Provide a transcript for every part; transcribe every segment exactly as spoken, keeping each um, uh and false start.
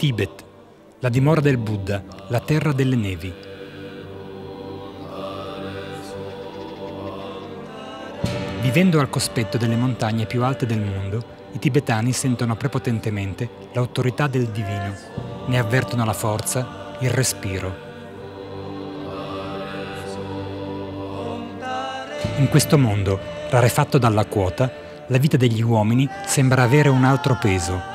Tibet, la dimora del Buddha, la terra delle nevi. Vivendo al cospetto delle montagne più alte del mondo, i tibetani sentono prepotentemente l'autorità del divino, ne avvertono la forza, il respiro. In questo mondo, rarefatto dalla quota, la vita degli uomini sembra avere un altro peso.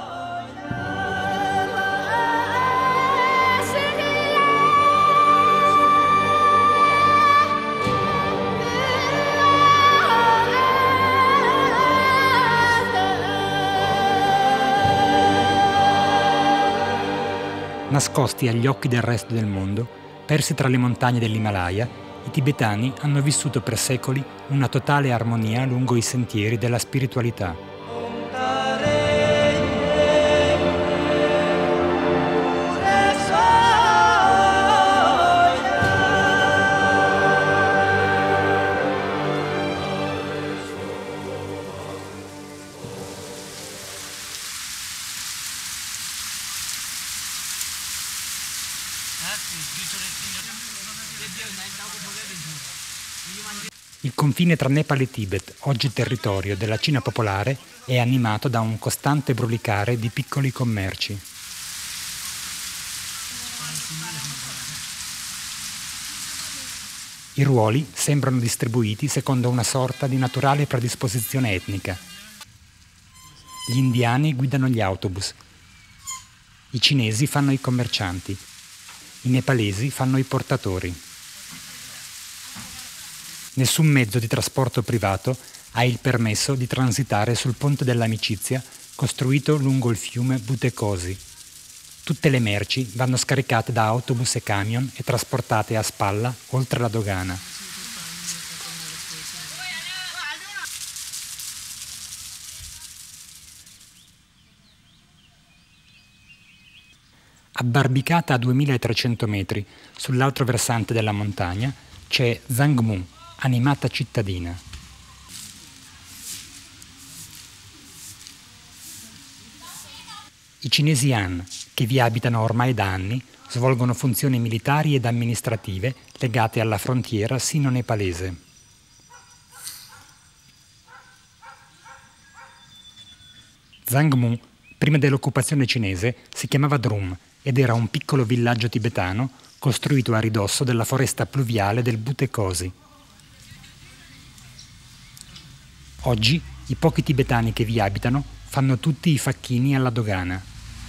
Nascosti agli occhi del resto del mondo, persi tra le montagne dell'Himalaya, i tibetani hanno vissuto per secoli una totale armonia lungo i sentieri della spiritualità. Il confine tra Nepal e Tibet, oggi territorio della Cina popolare, è animato da un costante brulicare di piccoli commerci. I ruoli sembrano distribuiti secondo una sorta di naturale predisposizione etnica. Gli indiani guidano gli autobus, i cinesi fanno i commercianti, i nepalesi fanno i portatori. Nessun mezzo di trasporto privato ha il permesso di transitare sul ponte dell'amicizia costruito lungo il fiume Butekosi. Tutte le merci vanno scaricate da autobus e camion e trasportate a spalla oltre la dogana. Abbarbicata a duemilatrecento metri sull'altro versante della montagna c'è Zangmu, animata cittadina. I cinesi Han, che vi abitano ormai da anni, svolgono funzioni militari ed amministrative legate alla frontiera sino-nepalese. Zangmu, prima dell'occupazione cinese, si chiamava Drum ed era un piccolo villaggio tibetano costruito a ridosso della foresta pluviale del Butekosi. Oggi i pochi tibetani che vi abitano fanno tutti i facchini alla dogana.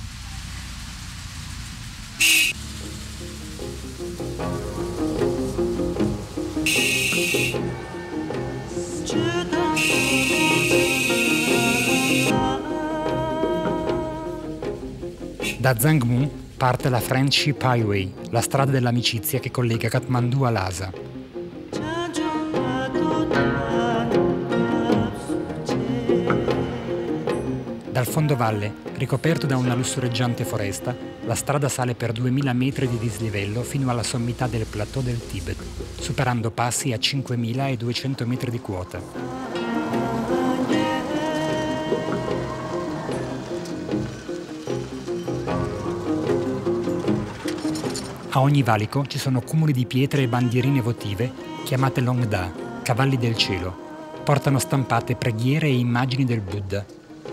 Da Zangmu parte la Friendship Highway, la strada dell'amicizia che collega Kathmandu a Lhasa. Dal fondovalle, ricoperto da una lussureggiante foresta, la strada sale per duemila metri di dislivello fino alla sommità del plateau del Tibet, superando passi a cinquemiladuecento metri di quota. A ogni valico ci sono cumuli di pietre e bandierine votive chiamate Longda, cavalli del cielo. Portano stampate preghiere e immagini del Buddha.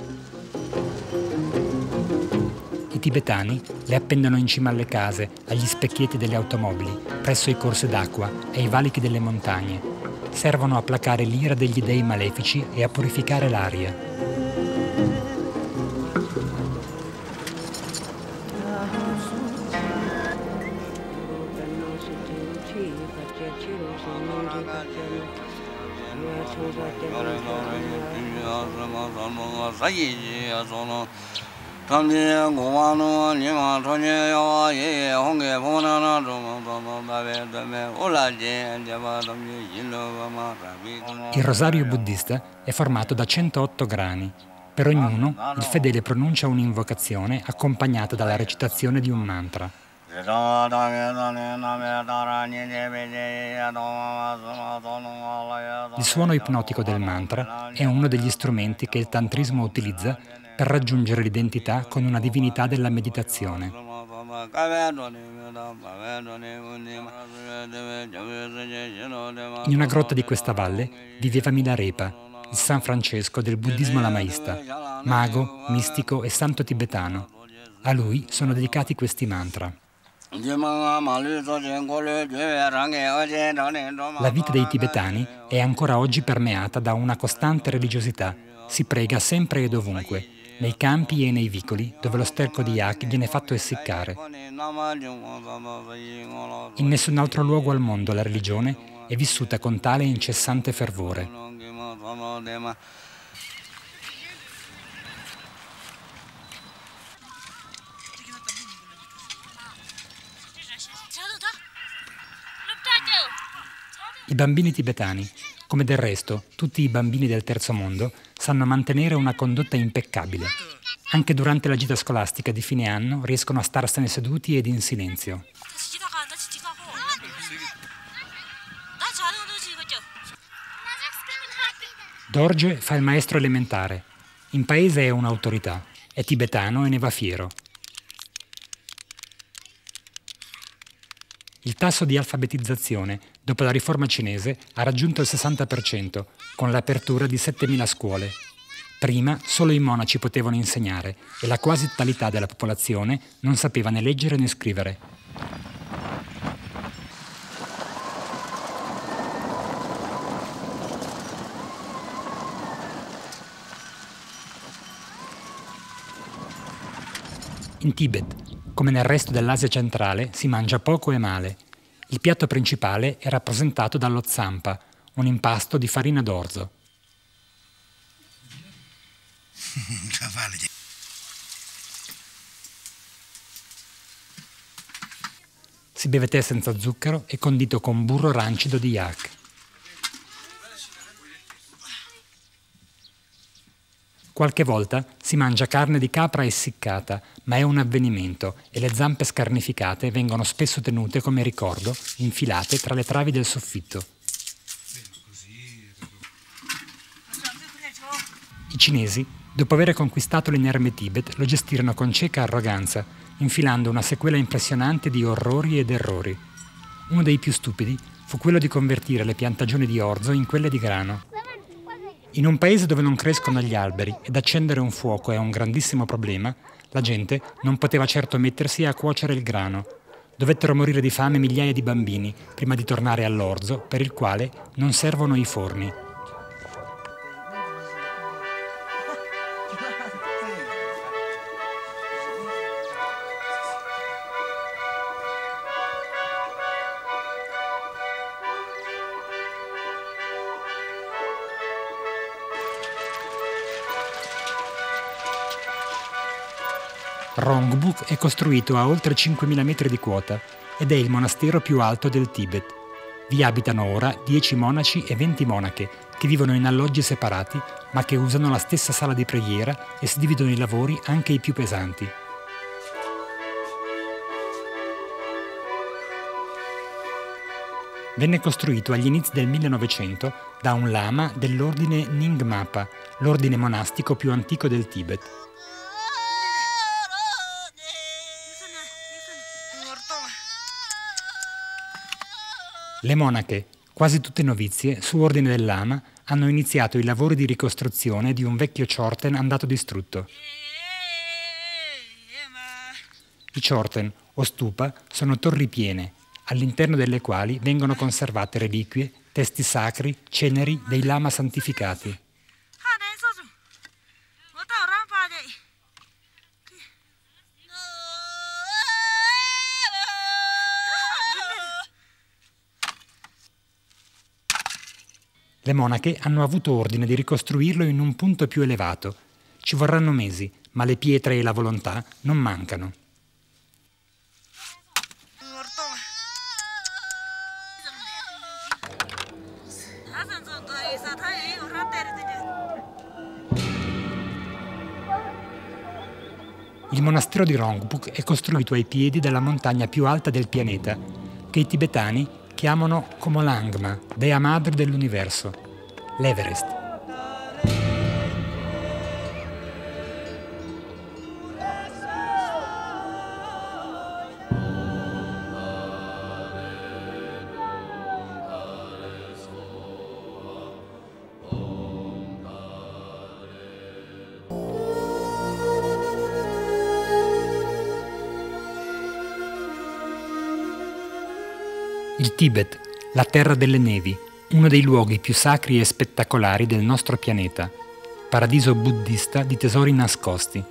I tibetani le appendono in cima alle case, agli specchietti delle automobili, presso i corsi d'acqua e ai valichi delle montagne. Servono a placare l'ira degli dei malefici e a purificare l'aria. Il rosario buddista è formato da centootto grani. Per ognuno, il fedele pronuncia un'invocazione accompagnata dalla recitazione di un mantra. Il suono ipnotico del mantra è uno degli strumenti che il tantrismo utilizza per raggiungere l'identità con una divinità della meditazione. In una grotta di questa valle viveva Milarepa, il San Francesco del buddismo lamaista, mago, mistico e santo tibetano. A lui sono dedicati questi mantra. La vita dei tibetani è ancora oggi permeata da una costante religiosità. Si prega sempre e dovunque, nei campi e nei vicoli dove lo sterco di yak viene fatto essiccare. In nessun altro luogo al mondo la religione è vissuta con tale incessante fervore. I bambini tibetani, come del resto tutti i bambini del terzo mondo, sanno mantenere una condotta impeccabile. Anche durante la gita scolastica di fine anno riescono a starsene seduti ed in silenzio. Dorje fa il maestro elementare. In paese è un'autorità, è tibetano e ne va fiero. Il tasso di alfabetizzazione dopo la riforma cinese ha raggiunto il sessanta per cento, con l'apertura di settemila scuole. Prima solo i monaci potevano insegnare e la quasi totalità della popolazione non sapeva né leggere né scrivere. In Tibet, come nel resto dell'Asia centrale, si mangia poco e male. Il piatto principale è rappresentato dallo zampa, un impasto di farina d'orzo. Si beve tè senza zucchero e condito con burro rancido di yak. Qualche volta si mangia carne di capra essiccata, ma è un avvenimento e le zampe scarnificate vengono spesso tenute come ricordo, infilate tra le travi del soffitto. I cinesi, dopo aver conquistato l'inerme Tibet, lo gestirono con cieca arroganza, infilando una sequela impressionante di orrori ed errori. Uno dei più stupidi fu quello di convertire le piantagioni di orzo in quelle di grano. In un paese dove non crescono gli alberi ed accendere un fuoco è un grandissimo problema, la gente non poteva certo mettersi a cuocere il grano. Dovettero morire di fame migliaia di bambini prima di tornare all'orzo, per il quale non servono i forni. Rongbuk è costruito a oltre cinquemila metri di quota ed è il monastero più alto del Tibet. Vi abitano ora dieci monaci e venti monache che vivono in alloggi separati ma che usano la stessa sala di preghiera e si dividono i lavori anche i più pesanti. Venne costruito agli inizi del millenovecento da un lama dell'ordine Nyingmapa, l'ordine monastico più antico del Tibet. Le monache, quasi tutte novizie, su ordine del lama, hanno iniziato i lavori di ricostruzione di un vecchio chorten andato distrutto. I chorten, o stupa, sono torri piene, all'interno delle quali vengono conservate reliquie, testi sacri, ceneri dei lama santificati. Le monache hanno avuto ordine di ricostruirlo in un punto più elevato. Ci vorranno mesi, ma le pietre e la volontà non mancano. Il monastero di Rongbuk è costruito ai piedi della montagna più alta del pianeta, che i tibetani chiamano Komolangma, dea madre dell'universo, l'Everest. Il Tibet, la terra delle nevi, uno dei luoghi più sacri e spettacolari del nostro pianeta, paradiso buddista di tesori nascosti.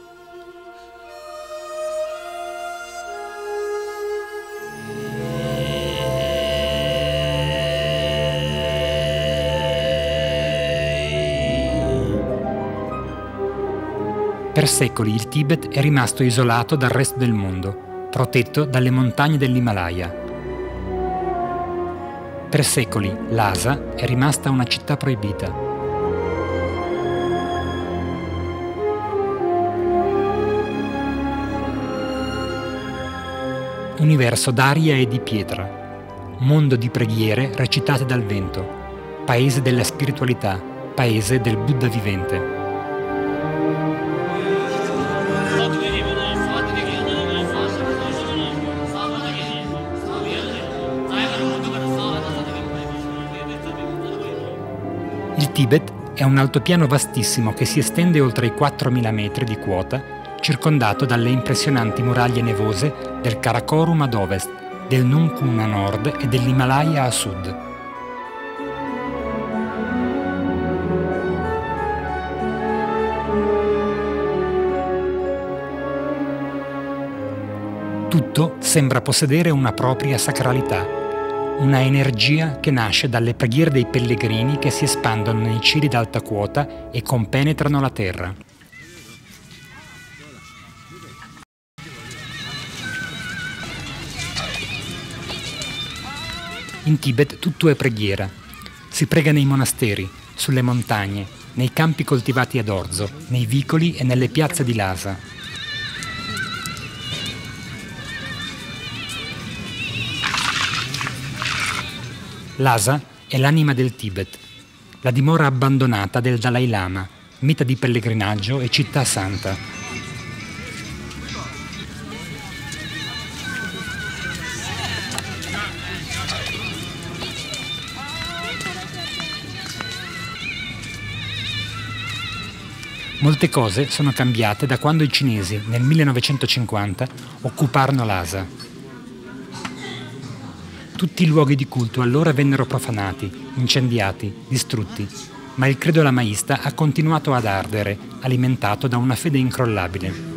Per secoli il Tibet è rimasto isolato dal resto del mondo, protetto dalle montagne dell'Himalaya. Per secoli Lhasa è rimasta una città proibita. Universo d'aria e di pietra, mondo di preghiere recitate dal vento, paese della spiritualità, paese del Buddha vivente. Il Tibet è un altopiano vastissimo che si estende oltre i quattromila metri di quota, circondato dalle impressionanti muraglie nevose del Karakorum ad ovest, del Nunkun a nord e dell'Himalaya a sud. Tutto sembra possedere una propria sacralità, una energia che nasce dalle preghiere dei pellegrini che si espandono nei cieli d'alta quota e compenetrano la terra. In Tibet tutto è preghiera. Si prega nei monasteri, sulle montagne, nei campi coltivati ad orzo, nei vicoli e nelle piazze di Lhasa. Lhasa è l'anima del Tibet, la dimora abbandonata del Dalai Lama, meta di pellegrinaggio e città santa. Molte cose sono cambiate da quando i cinesi, nel millenovecentocinquanta, occuparono Lhasa. Tutti i luoghi di culto allora vennero profanati, incendiati, distrutti, ma il credo lamaista ha continuato ad ardere, alimentato da una fede incrollabile.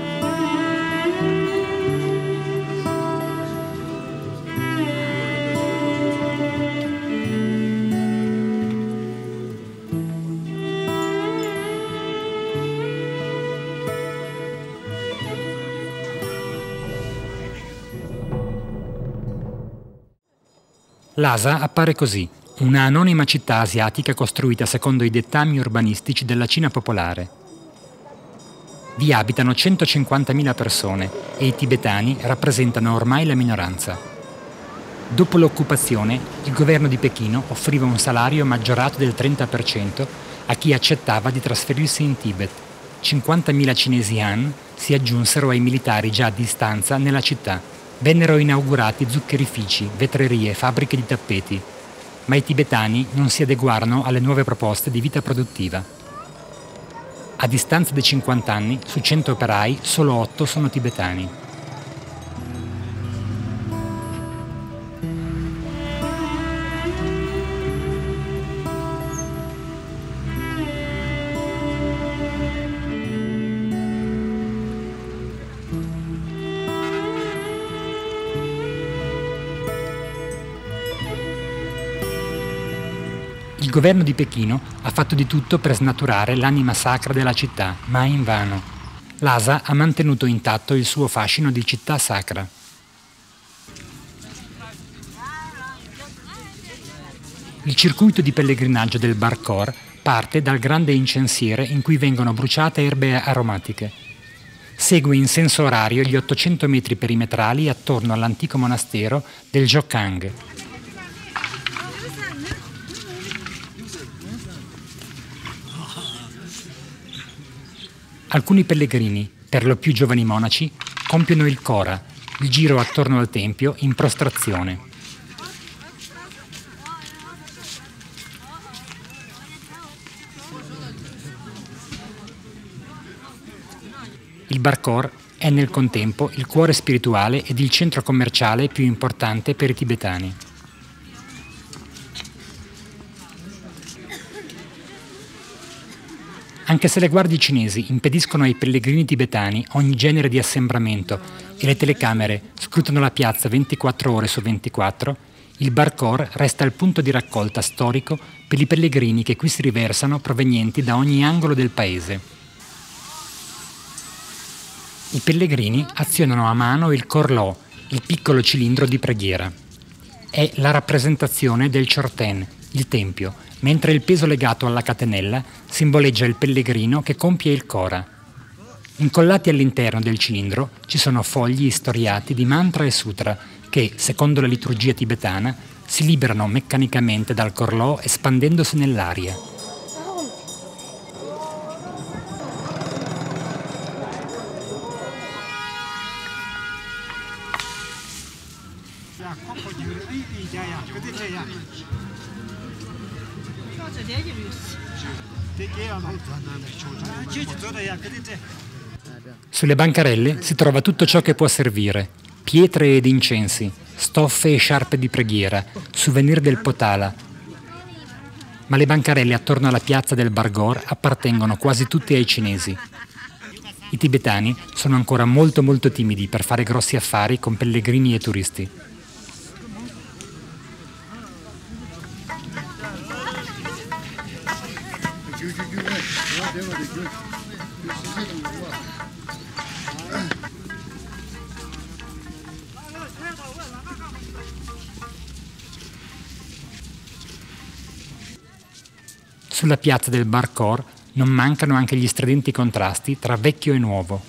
Lhasa appare così, una anonima città asiatica costruita secondo i dettami urbanistici della Cina popolare. Vi abitano centocinquantamila persone e i tibetani rappresentano ormai la minoranza. Dopo l'occupazione, il governo di Pechino offriva un salario maggiorato del trenta per cento a chi accettava di trasferirsi in Tibet. cinquantamila cinesi Han si aggiunsero ai militari già a distanza nella città. Vennero inaugurati zuccherifici, vetrerie, fabbriche di tappeti, ma i tibetani non si adeguarono alle nuove proposte di vita produttiva. A distanza di cinquanta anni, su cento operai, solo otto sono tibetani. Il governo di Pechino ha fatto di tutto per snaturare l'anima sacra della città, ma invano. Lhasa ha mantenuto intatto il suo fascino di città sacra. Il circuito di pellegrinaggio del Barkor parte dal grande incensiere in cui vengono bruciate erbe aromatiche. Segue in senso orario gli ottocento metri perimetrali attorno all'antico monastero del Jokhang. Alcuni pellegrini, per lo più giovani monaci, compiono il Kora, il giro attorno al tempio in prostrazione. Il Barkor è nel contempo il cuore spirituale ed il centro commerciale più importante per i tibetani. Anche se le guardie cinesi impediscono ai pellegrini tibetani ogni genere di assembramento e le telecamere scrutano la piazza ventiquattro ore su ventiquattro, il Barkor resta il punto di raccolta storico per i pellegrini che qui si riversano provenienti da ogni angolo del paese. I pellegrini azionano a mano il Korlo, il piccolo cilindro di preghiera. È la rappresentazione del Chorten, il tempio, mentre il peso legato alla catenella simboleggia il pellegrino che compie il Kora. Incollati all'interno del cilindro ci sono fogli istoriati di mantra e sutra che, secondo la liturgia tibetana, si liberano meccanicamente dal Korlo espandendosi nell'aria. Sulle bancarelle si trova tutto ciò che può servire: pietre ed incensi, stoffe e sciarpe di preghiera, souvenir del Potala. Ma le bancarelle attorno alla piazza del Bargor appartengono quasi tutte ai cinesi. I tibetani sono ancora molto molto timidi per fare grossi affari con pellegrini e turisti. Sulla piazza del Barkor non mancano anche gli stridenti contrasti tra vecchio e nuovo.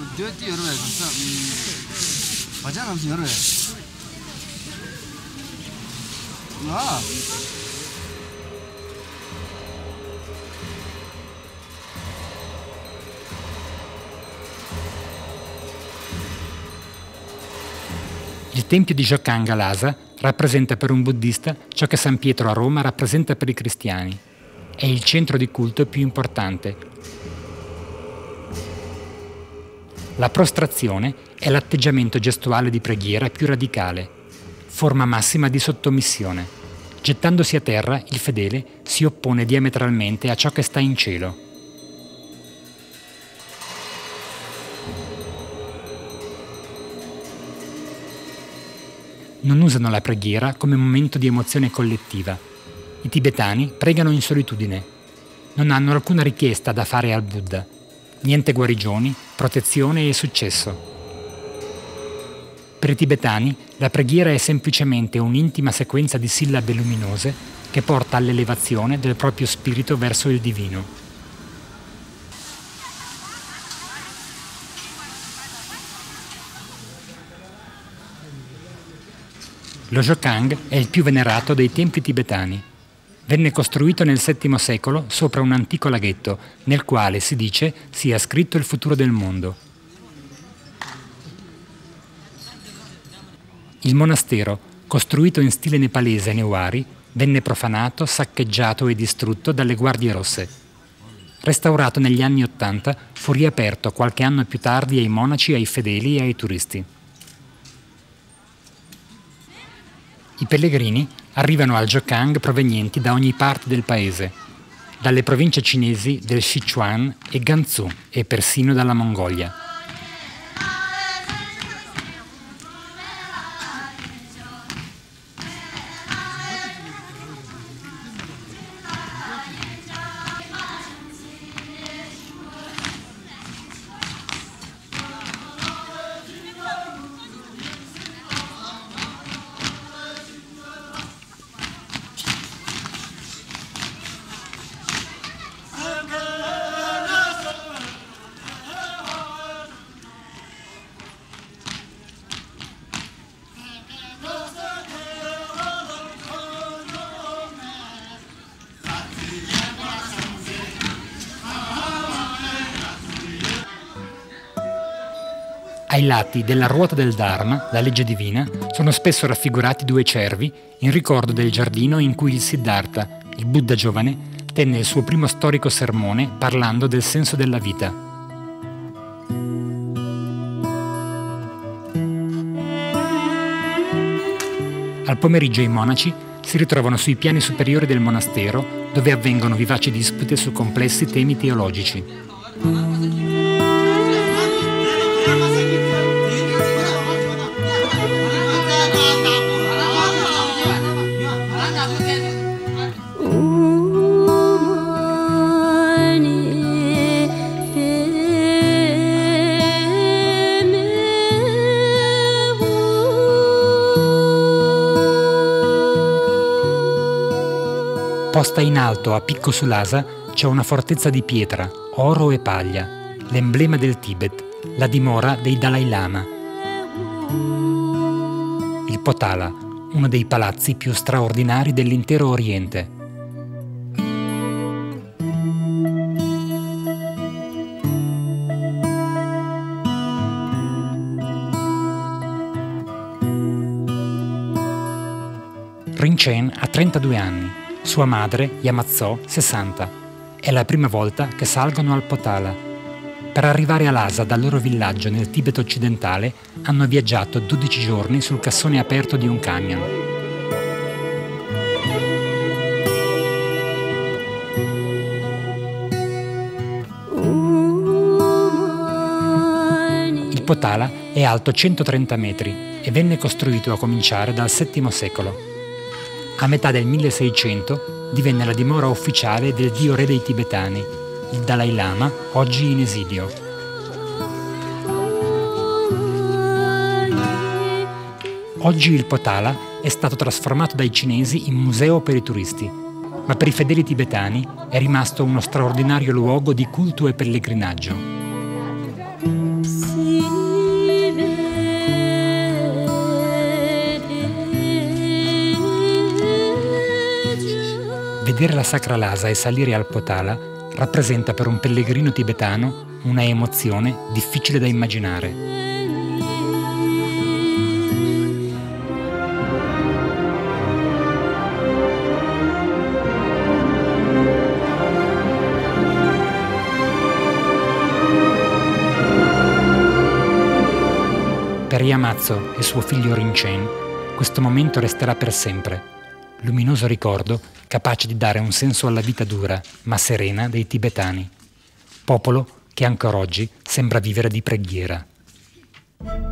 Il tempio di Jokang a Lhasa rappresenta per un buddista ciò che San Pietro a Roma rappresenta per i cristiani. È il centro di culto più importante. La prostrazione è l'atteggiamento gestuale di preghiera più radicale, forma massima di sottomissione. Gettandosi a terra, il fedele si oppone diametralmente a ciò che sta in cielo. Non usano la preghiera come momento di emozione collettiva. I tibetani pregano in solitudine. Non hanno alcuna richiesta da fare al Buddha. Niente guarigioni, protezione e successo. Per i tibetani la preghiera è semplicemente un'intima sequenza di sillabe luminose che porta all'elevazione del proprio spirito verso il divino. Lo Jokang è il più venerato dei templi tibetani. Venne costruito nel settimo secolo sopra un antico laghetto, nel quale si dice sia scritto il futuro del mondo. Il monastero, costruito in stile nepalese Newari, venne profanato, saccheggiato e distrutto dalle guardie rosse. Restaurato negli anni Ottanta, fu riaperto qualche anno più tardi ai monaci, ai fedeli e ai turisti. I pellegrini arrivano al Jokang provenienti da ogni parte del paese, dalle province cinesi del Sichuan e Gansu e persino dalla Mongolia. Ai lati della ruota del Dharma, la legge divina, sono spesso raffigurati due cervi in ricordo del giardino in cui il Siddhartha, il Buddha giovane, tenne il suo primo storico sermone parlando del senso della vita. Al pomeriggio i monaci si ritrovano sui piani superiori del monastero, dove avvengono vivaci dispute su complessi temi teologici. Posta in alto a picco sull'Asa c'è una fortezza di pietra, oro e paglia, l'emblema del Tibet, la dimora dei Dalai Lama. Il Potala, uno dei palazzi più straordinari dell'intero Oriente. Rinchen ha trentadue anni. Sua madre, Yamatsò, sessanta. È la prima volta che salgono al Potala. Per arrivare a Lhasa dal loro villaggio nel Tibet occidentale hanno viaggiato dodici giorni sul cassone aperto di un camion. Il Potala è alto centotrenta metri e venne costruito a cominciare dal settimo secolo. A metà del milleseicento divenne la dimora ufficiale del dio re dei tibetani, il Dalai Lama, oggi in esilio. Oggi il Potala è stato trasformato dai cinesi in museo per i turisti, ma per i fedeli tibetani è rimasto uno straordinario luogo di culto e pellegrinaggio. Vedere la Sacra Lhasa e salire al Potala rappresenta per un pellegrino tibetano una emozione difficile da immaginare. Per Yamatsò e suo figlio Rinchen, questo momento resterà per sempre. Luminoso ricordo capace di dare un senso alla vita dura ma serena dei tibetani, popolo che ancora oggi sembra vivere di preghiera.